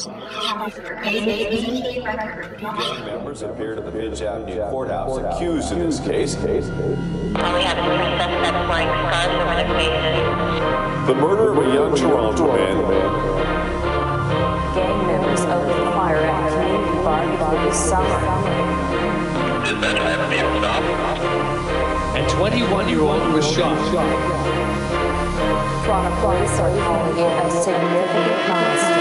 Members appeared at the Finch Avenue courthouse accused in this case. We have two suspects wearing scarves over their faces. The murder of a young Toronto man. Gang members opened fire at a community barbecue this summer. Is that man being stopped? And 21-year-old was shot. Toronto police are calling it a significant milestone.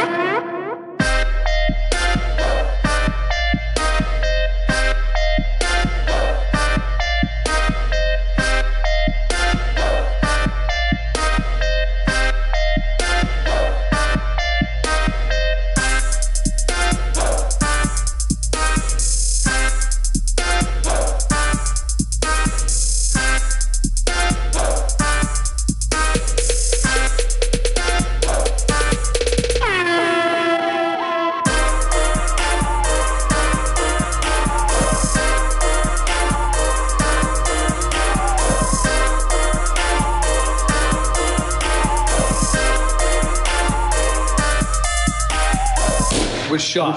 Was shot.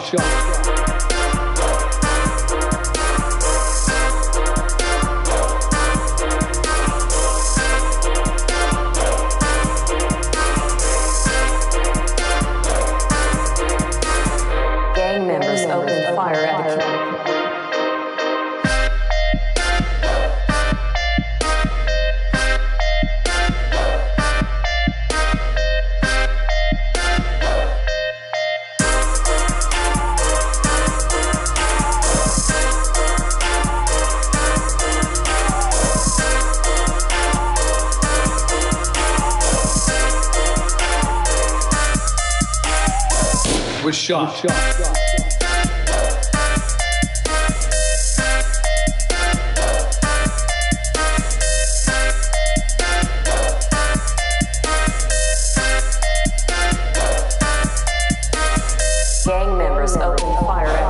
Gang members opened fire at a was shot. Gang members opened fire at